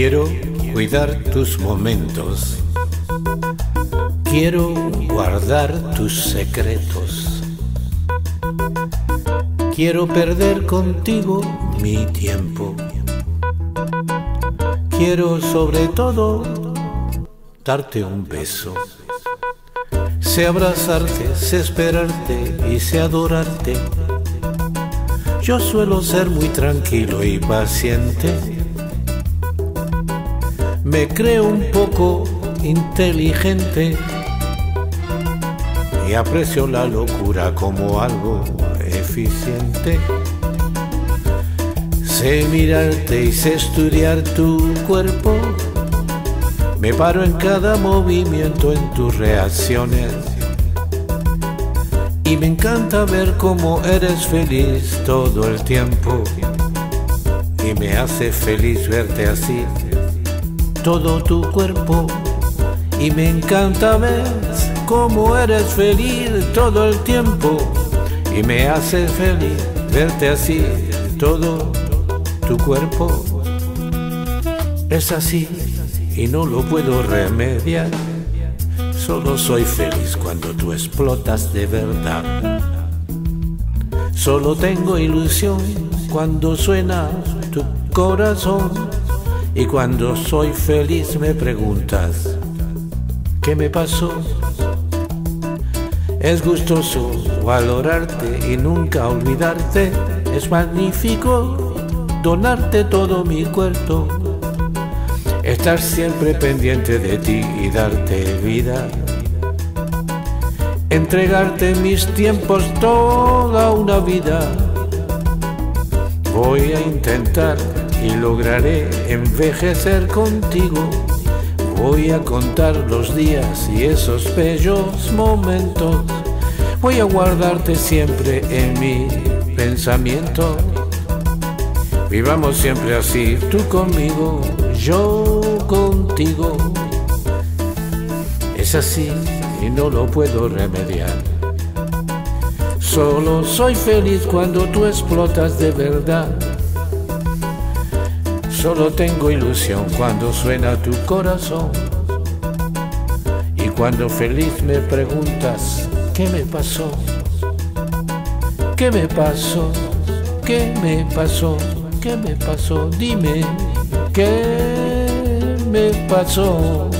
Quiero cuidar tus momentos, quiero guardar tus secretos, quiero perder contigo mi tiempo, quiero sobre todo darte un beso. Sé abrazarte, sé esperarte y sé adorarte. Yo suelo ser muy tranquilo y paciente. Me creo un poco inteligente y aprecio la locura como algo eficiente. Sé mirarte y sé estudiar tu cuerpo. Me paro en cada movimiento, en tus reacciones. Y me encanta ver cómo eres feliz todo el tiempo. Y me hace feliz verte así, todo tu cuerpo. Y me encanta ver cómo eres feliz todo el tiempo. Y me hace feliz verte así, todo tu cuerpo. Es así y no lo puedo remediar. Solo soy feliz cuando tú explotas de verdad. Solo tengo ilusión cuando suena tu corazón. Y cuando soy feliz me preguntas, ¿qué me pasó? Es gustoso valorarte y nunca olvidarte. Es magnífico donarte todo mi cuerpo. Estar siempre pendiente de ti y darte vida. Entregarte mis tiempos toda una vida. Voy a intentar y lograré envejecer contigo. Voy a contar los días y esos bellos momentos. Voy a guardarte siempre en mi pensamiento. Vivamos siempre así, tú conmigo, yo contigo. Es así y no lo puedo remediar. Solo soy feliz cuando tú explotas de verdad. Solo tengo ilusión cuando suena tu corazón. Y cuando feliz me preguntas, ¿qué me pasó? ¿Qué me pasó? ¿Qué me pasó? ¿Qué me pasó? Dime, ¿qué me pasó?